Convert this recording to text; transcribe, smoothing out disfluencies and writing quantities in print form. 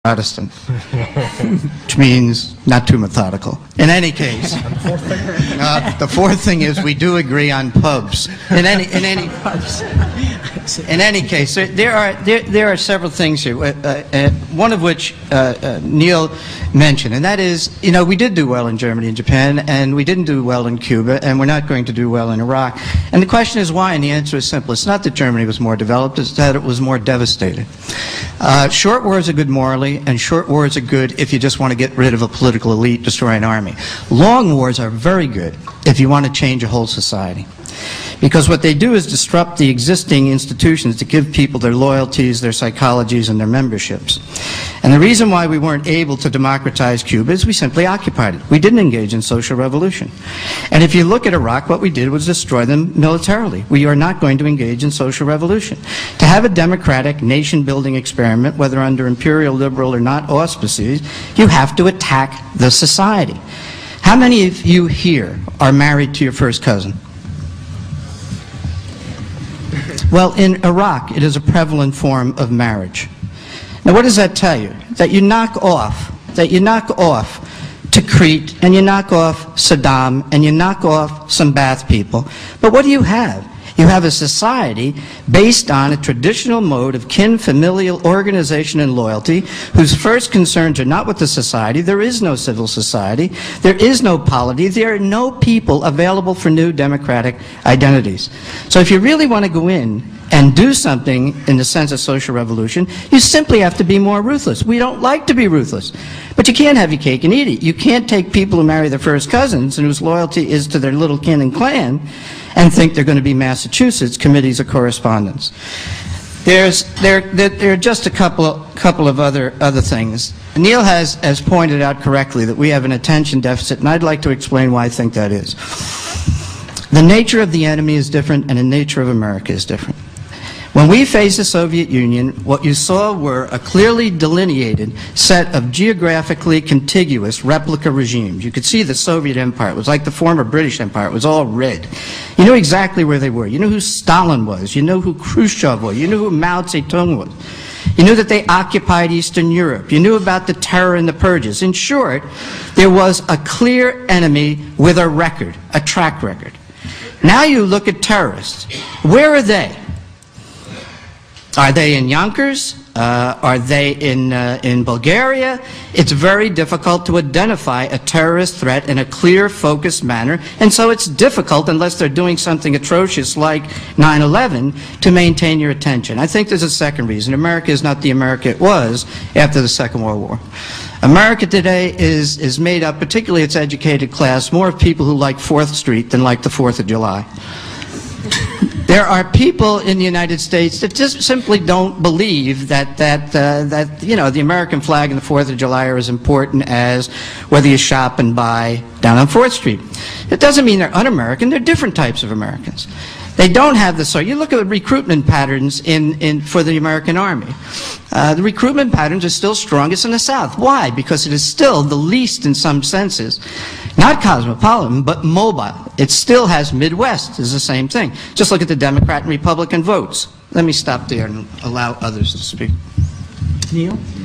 Protestant, which means not too methodical. In any case, the fourth thing is we do agree on pubs. In any case, there are several things here. One of which Neil mentioned, and that is, we did do well in Germany and Japan, and we didn't do well in Cuba, and we're not going to do well in Iraq. And the question is why, and the answer is simple. It's not that Germany was more developed; it's that it was more devastated. Short wars are good morally, and short wars are good if you just want to get rid of a political elite, destroy an army. Long wars are very good if you want to change a whole society. Because what they do is disrupt the existing institutions to give people their loyalties, their psychologies, and their memberships. And the reason why we weren't able to democratize Cuba is we simply occupied it. We didn't engage in social revolution. And if you look at Iraq, what we did was destroy them militarily. We are not going to engage in social revolution. To have a democratic nation-building experiment, whether under imperial, liberal, or not auspices, you have to attack the society. How many of you here are married to your first cousin? Well, in Iraq, it is a prevalent form of marriage. Now, what does that tell you? That you knock off Tikrit, and you knock off Saddam, and you knock off some Ba'ath people. But what do you have? You have a society based on a traditional mode of kin, familial organization, and loyalty, whose first concerns are not with the society. There is no civil society. There is no polity. There are no people available for new democratic identities. So if you really want to go in and do something in the sense of social revolution, you simply have to be more ruthless. We don't like to be ruthless. But you can't have your cake and eat it. You can't take people who marry their first cousins and whose loyalty is to their little kin and clan and think they're going to be Massachusetts committees of correspondence. There are just a couple of other things. Neil has pointed out correctly that we have an attention deficit, and I'd like to explain why I think that is. The nature of the enemy is different, and the nature of America is different. When we faced the Soviet Union, what you saw were a clearly delineated set of geographically contiguous replica regimes. You could see the Soviet Empire. It was like the former British Empire. It was all red. You knew exactly where they were. You knew who Stalin was. You knew who Khrushchev was. You knew who Mao Zedong was. You knew that they occupied Eastern Europe. You knew about the terror and the purges. In short, there was a clear enemy with a record, a track record. Now you look at terrorists. Where are they? Are they in Yonkers? Are they in Bulgaria? It's very difficult to identify a terrorist threat in a clear, focused manner, and so it's difficult, unless they're doing something atrocious like 9/11, to maintain your attention. I think there's a second reason. America is not the America it was after the Second World War. America today is made up, particularly its educated class, more of people who like 4th Street than like the 4th of July. There are people in the United States that just simply don't believe that the American flag and the 4th of July are as important as whether you shop and buy down on 4th Street. It doesn't mean they're un-American. They're different types of Americans. They don't have the sort. You look at the recruitment patterns for the American Army. The recruitment patterns are still strongest in the South. Why? Because it is still the least, in some senses, not cosmopolitan, but mobile. It still has Midwest is the same thing. Just look at the Democrat and Republican votes. Let me stop there and allow others to speak. Neil?